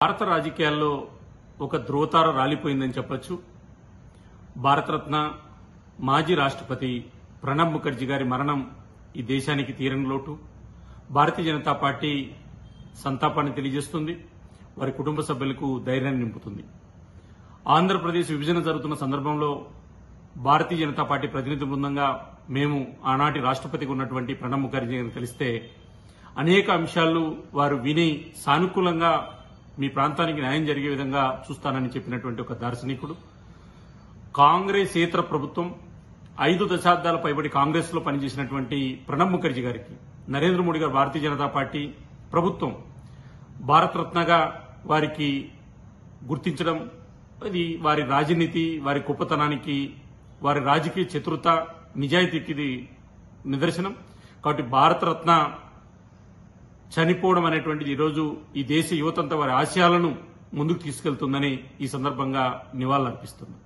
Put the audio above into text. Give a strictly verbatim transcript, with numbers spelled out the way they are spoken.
భారత రాజకీయాల్లో ఒక ధ్రువతార రాలిపోయిందని చెప్పొచ్చు. భారతరత్న మాజీ రాష్ట్రపతి ప్రణబ్ ముఖర్జీ గారి మరణం ఈ దేశానికి తీరని లోటు. భారతీయ జనతా పార్టీ సంతాపాన్ని తెలియజేస్తుంది, వారి కుటుంబ సభ్యులకు ధైర్యాన్ని నింపుతుంది. ఆంధ్రప్రదేశ్ విభజన జరుగుతున్న సందర్భంలో భారతీయ జనతా పార్టీ ప్రతినిధి బృందంగా మేము ఆనాటి రాష్ట్రపతిగా ఉన్నటువంటి ప్రణబ్ ముఖర్జీ గారిని కలిస్తే అనేక అంశాలు వారు విని సానుకూలంగా మీ ప్రాంతానికి న్యాయం జరిగే విధంగా చూస్తానని చెప్పినటువంటి ఒక దార్శనికుడు. కాంగ్రెసేతర ప్రభుత్వం ఐదు దశాబ్దాల పైబడి కాంగ్రెస్ లో పనిచేసినటువంటి ప్రణబ్ ముఖర్జీ గారికి నరేంద్ర మోడీ గారు భారతీయ జనతా పార్టీ ప్రభుత్వం భారతరత్నగా వారికి గుర్తించడం అది వారి రాజనీతి, వారి గొప్పతనానికి, వారి రాజకీయ చతురత, నిజాయితీకి నిదర్శనం. కాబట్టి భారతరత్న చనిపోవడం అనేటువంటిది ఈరోజు ఈ దేశ యువతంతా వారి ఆశయాలను ముందుకు తీసుకెళ్తుందని ఈ సందర్భంగా నివాళులర్పిస్తుంది.